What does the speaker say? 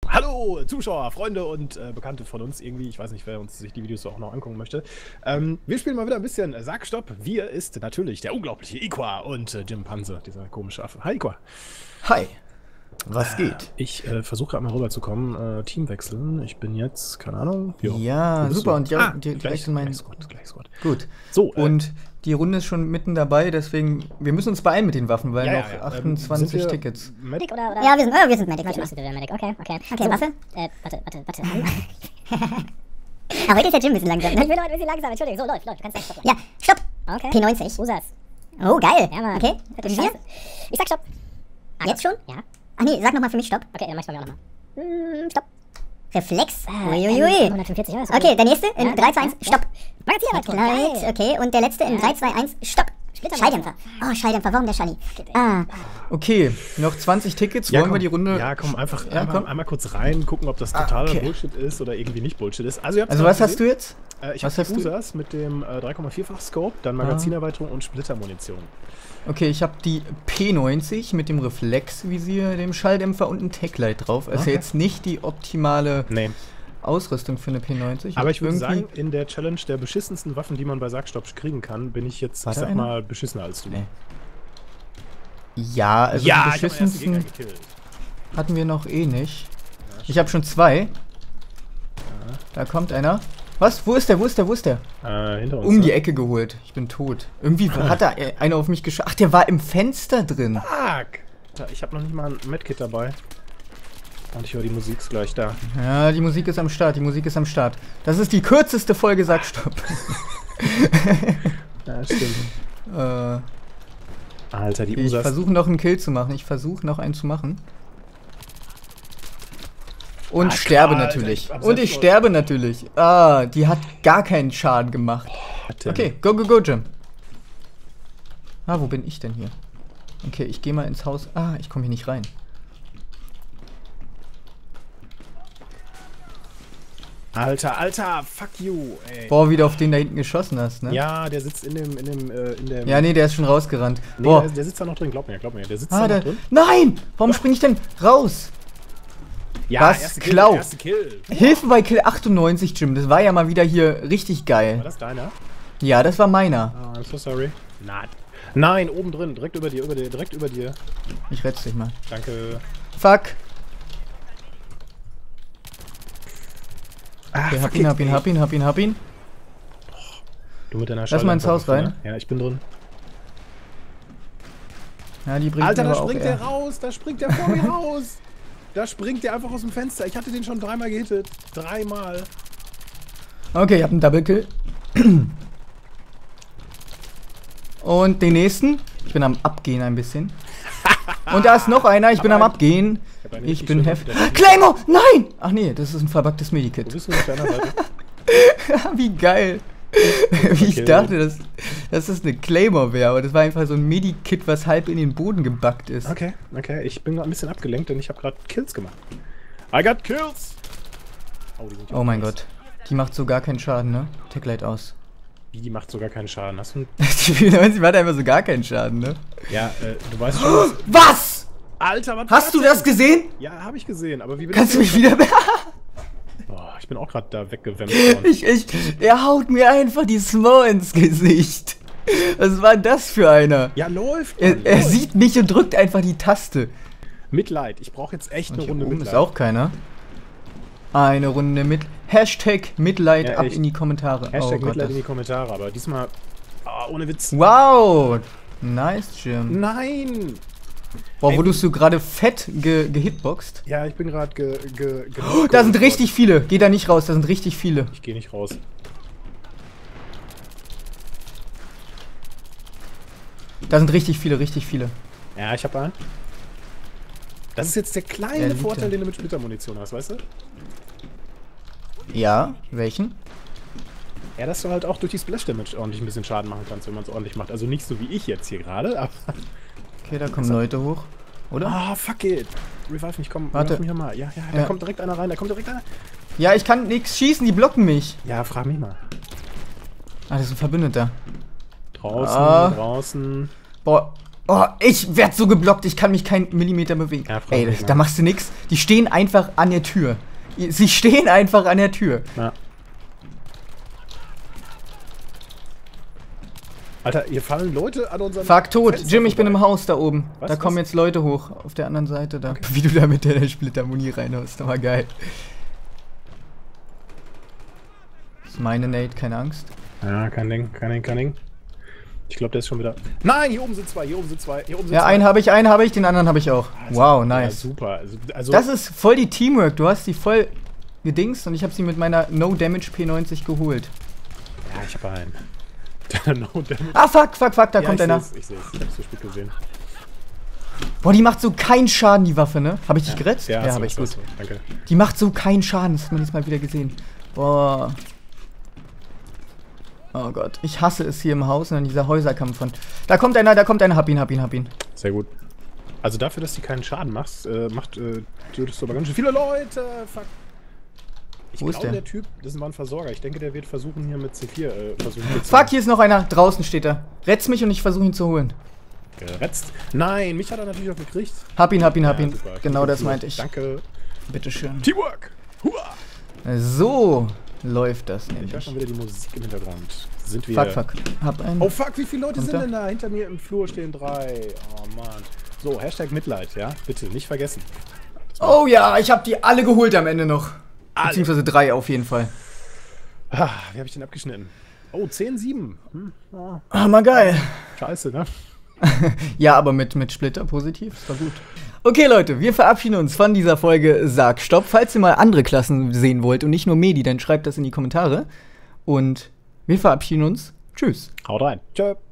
Hallo Zuschauer, Freunde und Bekannte von uns irgendwie. Ich weiß nicht, wer uns sich die Videos auch noch angucken möchte. Wir spielen mal wieder ein bisschen Sag Stopp. Wir ist natürlich der unglaubliche Iqua und Jim Panse, dieser komische Affe. Hi Iqua. Hi. Was geht? Ich versuche gerade mal rüberzukommen. Team wechseln. Ich bin jetzt, keine Ahnung. Ja, super. Und ja, gleich in meinen. Gleich Squad. Gut. So, und die Runde ist schon mitten dabei, deswegen, wir müssen uns beeilen mit den Waffen, weil noch 28 Tickets. Medic oder? Ja, wir sind Medic. Medic. Okay. Waffe? Warte. Aber heute ist der Jim ein bisschen langsam. Ich bin heute ein bisschen langsam, Entschuldigung. So, läuft. Du kannst stoppen. Ja, stopp. Okay. P90. Usas. Oh, geil. Ja, Mann. Okay. Und wir? Ich sag stopp. Jetzt schon? Ja. Ach nee, sag nochmal für mich stopp. Okay, dann mach ich bei mir auch nochmal. Stopp. Reflex. Uiuiui. 145, ja. Okay, der nächste in 3, 2, 1, stopp. Magazin. Okay, und der letzte in 3, 2, 1, stopp. Schalldämpfer. Oh, Schalldämpfer, warum der Schalli? Okay, noch 20 Tickets, wollen wir die Runde... Ja, komm, einmal kurz rein, gucken, ob das totaler Bullshit ist oder irgendwie nicht Bullshit ist. Also was hast du jetzt? Ich habe die Usas mit dem 3,4-fach Scope, dann Magazinerweiterung und Splittermunition. Okay, ich habe die P90 mit dem Reflexvisier, dem Schalldämpfer und ein Techlight drauf. Also jetzt nicht die optimale Ausrüstung für eine P90. Aber ich würde sagen, in der Challenge der beschissensten Waffen, die man bei Sagstopp kriegen kann, bin ich jetzt, ich sag mal, beschissener als du. Ja, also die beschissensten hatten wir noch eh nicht. Ich habe schon 2. Da kommt einer. Was? Wo ist der? Hinter uns. Die Ecke geholt. Ich bin tot. Irgendwie hat da einer auf mich geschossen. Ach, der war im Fenster drin. Fuck! Ich habe noch nicht mal ein Medkit dabei. Und ich höre, die Musik ist gleich da. Ja, die Musik ist am Start. Das ist die kürzeste Folge Sag Stopp. Ja, stimmt. Alter, die Usas. Ich versuche noch einen Kill zu machen. Und sterbe natürlich. Die hat gar keinen Schaden gemacht. Okay, go, Jim. Wo bin ich denn hier? Okay, ich gehe mal ins Haus. Ich komme hier nicht rein. Alter, fuck you, ey. Boah, wie du auf den da hinten geschossen hast, ne? Ja, der sitzt in dem... Ja, nee, der ist schon rausgerannt. Nee, boah. Der sitzt da noch drin, glaub mir. Der sitzt da noch drin. Nein! Warum springe ich denn raus? Ja, was? Erste Kill. Hilfe bei Kill 98, Jim. Das war ja mal wieder hier richtig geil. War das deiner? Ja, das war meiner. Oh, I'm so sorry. Nein, oben drin. Direkt über dir. Ich rette dich mal. Danke. Fuck. Okay, hab ihn. Du mit deiner Lass mal ins Haus rein. Ja, ich bin drin. Ja, die bringt Alter, da springt der raus. Da springt der vor mir raus. Da springt der einfach aus dem Fenster. Ich hatte den schon 3-mal gehittet. 3-mal. Okay, ich hab einen Double Kill. Und den nächsten. Ich bin am Abgehen ein bisschen. Und da ist noch einer. Ich bin am Abgehen. Ich bin heftig. Claymore! Nein! Ach nee, das ist ein verbuggtes Medikit. Wo bist du auf deiner Seite? Wie geil. Wie ich dachte, dass das eine Claymore wäre, aber das war einfach so ein Medikit, was halb in den Boden gebackt ist. Okay. Ich bin gerade ein bisschen abgelenkt, denn ich habe gerade Kills gemacht. I got Kills! Oh mein Gott. Die macht so gar keinen Schaden, ne? Techlight aus. Wie, die macht so gar keinen Schaden? Hast du Sie macht einfach so gar keinen Schaden, ne? Ja, du weißt schon... Was? Alter, was hast du das gesehen? Ja, habe ich gesehen, aber wie... Kannst du mich wieder... Boah, ich bin auch gerade da weggewemmt worden. Er haut mir einfach die Smoke ins Gesicht. Was war das für einer? Ja, läuft. Er sieht mich und drückt einfach die Taste. Mitleid. Ich brauche jetzt echt eine Runde Mitleid. Ist auch keiner. Eine Runde mit Hashtag Mitleid ab in die Kommentare. Hashtag Mitleid in die Kommentare, aber diesmal ohne Witz. Wow. Nice, Jim. Nein. Boah, wurdest du gerade fett gehitboxt? Ja, ich bin gerade da sind richtig viele. Geh da nicht raus, da sind richtig viele. Ich gehe nicht raus. Da sind richtig viele. Ja, ich habe einen. Das ist jetzt der kleine Vorteil, den du mit Splittermunition hast, weißt du? Ja, welchen? Ja, dass du halt auch durch die Splash Damage ordentlich ein bisschen Schaden machen kannst, wenn man es ordentlich macht. Also nicht so wie ich jetzt hier gerade, aber... Okay, da kommen Leute hoch, oder? Ah, fuck it. Revive mich, komm, warte. Mich nochmal. Ja, da kommt direkt einer rein, Ja, ich kann nichts schießen, die blocken mich. Ja, frag mich mal. Das ist ein Verbündeter. Draußen. Boah, Oh, ich werd so geblockt, ich kann mich keinen Millimeter bewegen. Ja, ey, da machst du nix. Die stehen einfach an der Tür. Sie stehen einfach an der Tür. Ja. Alter, hier fallen Leute an unseren... Fuck, tot. Fenster Jim, ich bin im Haus da oben. Was, da kommen jetzt Leute hoch. Auf der anderen Seite da. Okay. Wie du da mit der Splittermuni reinhaust. Das war geil. Das ist meine Nate, keine Angst. Ja, kein Ding. Ich glaube, der ist schon wieder... Nein, hier oben sind zwei. Ja, einen habe ich, den anderen habe ich auch. Also, wow, nice. Ja, super. Also das ist voll die Teamwork. Du hast sie voll gedingst und ich habe sie mit meiner No-Damage P90 geholt. Ja, ich habe einen. No Damage. Ah, fuck, da kommt einer. Ich seh's, ich hab's so spät gesehen. Boah, die macht so keinen Schaden, die Waffe, ne? Habe ich dich gerettet? Ja, habe ich, gut. So, danke. Die macht so keinen Schaden, das hat man jetzt mal wieder gesehen. Boah. Oh Gott, ich hasse es hier im Haus und dann dieser Häuserkampf von... Da kommt einer, hab ihn. Sehr gut. Also dafür, dass du keinen Schaden machst, tötest du aber ganz schön viele Leute. Fuck. Ich glaube, der Typ, das war ein Versorger. Ich denke, der wird versuchen, hier mit C4 Fuck, hier ist noch einer. Draußen steht er. Rett's mich und ich versuche ihn zu holen. Geretzt? Nein, mich hat er natürlich auch gekriegt. Hab ihn. Super. Genau das meinte ich. Danke. Bitteschön. Teamwork! Hua! So läuft das nämlich. Ich höre schon wieder die Musik im Hintergrund. Sind wir... Fuck. Hab einen. Oh fuck, wie viele Leute sind denn da? Hinter mir im Flur stehen 3. Oh Mann. So, Hashtag Mitleid, ja? Bitte, nicht vergessen. Oh ja, ich hab die alle geholt am Ende noch. Beziehungsweise 3 auf jeden Fall. Ah, wie habe ich den abgeschnitten? Oh, 10-7. Ah, mal geil. Scheiße, ne? Ja, aber mit Splitter positiv, das war gut. Okay, Leute, wir verabschieden uns von dieser Folge Sag Stopp. Falls ihr mal andere Klassen sehen wollt und nicht nur Medi, dann schreibt das in die Kommentare. Und wir verabschieden uns. Tschüss. Haut rein. Tschö.